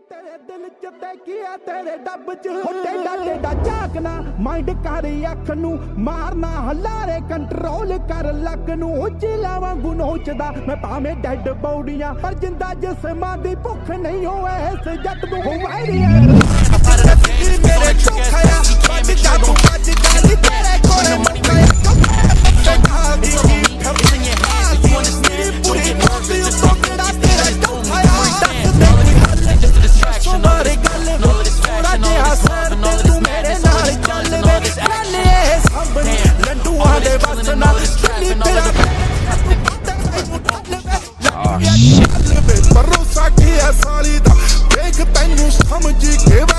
तेरे दिल च ते किया तेरे डब च टेढ़ा टेढ़ा झाकना माइंड कर अख नू मारना हलारे कंट्रोल कर लक नू चिला वांगू नोचदा मैं भावें डेड बॉडियां पर जिंदा जिस्मां दी भुख नहीं होवे इस जट नू मेरे चौखाया बच जादू बच जादी तेरे कोले मकाया भरोसा किया साली दा देख तैनू समझ के